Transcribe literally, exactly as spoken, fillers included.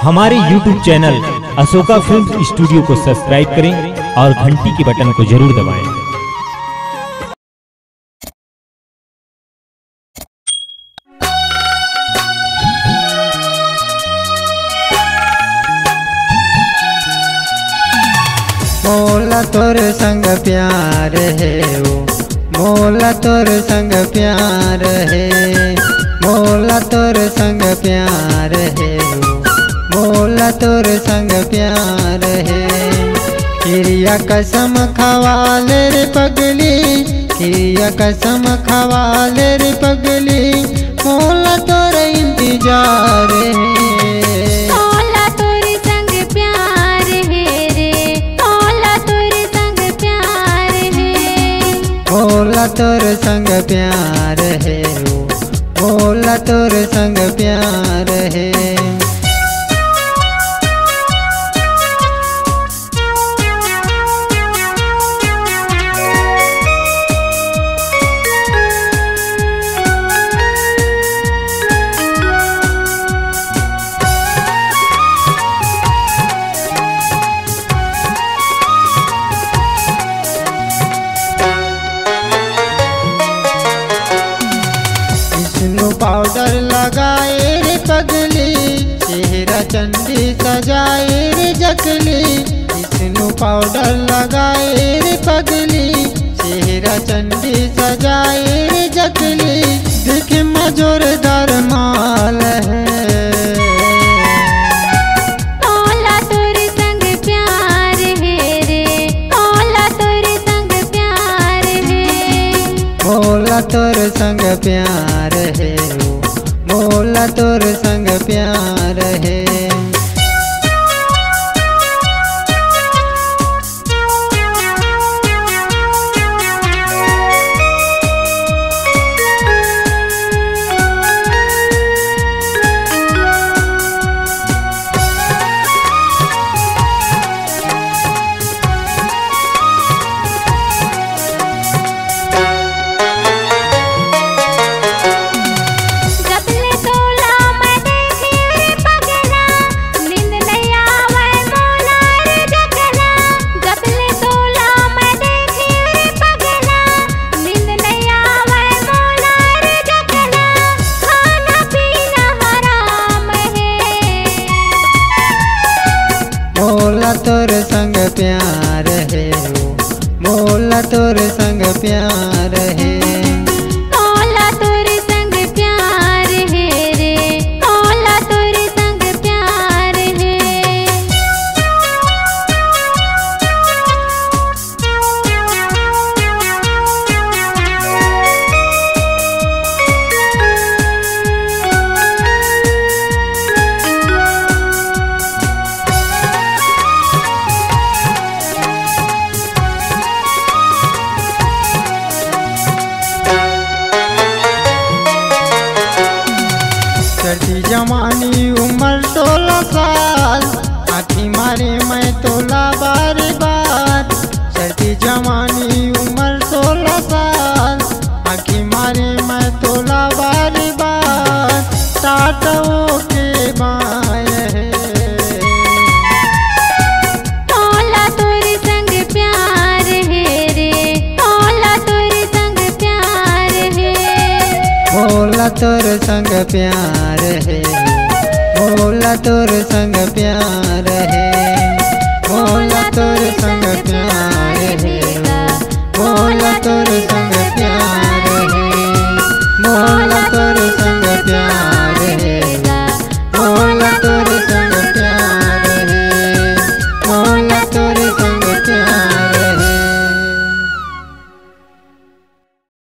हमारे YouTube channel Ashoka film studio को subscribe करें और घंटी के बटन को जरूर दबाएं। मोला तोर संग प्यार है वो, मोला तोर संग प्यार है, मोला तोर संग प्यार है वो, मोला तोर संग प्यार है। क्रिया कसम खवाले रे पगली, क्रिया कसम खवाले रे पगली, मोला तोर इंतजार है। मोला तोर संग प्यार है वो, मोला तोर संग प्यार है। पाउडर लगाए रे पगली, चेहरा चंदी सजाए रे जकली, विष्णु पाउडर लगाए रे पगली, चेहरा चंदी सजाए रे जकली, देखे में जोरदार माल है। मोला तोर संग प्यार है रे, मोला तोर संग प्यार है, मोला तोर संग प्यार है वो, मोला तोर संग प्यार है। मोला तोर संग प्यार है वो, मोला तोर संग प्यार है। मोला तोर संग प्यार है रे, मोला तोर संग प्यार है। चढ़ती जवानी उम्र सोलह साल, आँखी मारे मैं तोला बार बार। चढ़ती जवानी उम्र सोलह साल, आँखी मारे मैं तोला बार बार। टाटो के बाय है, मोला तोर संग प्यार है रे, मोला तोर संग प्यार है, मोला तोर संग प्यार है, मोला तोर संग प्यार है।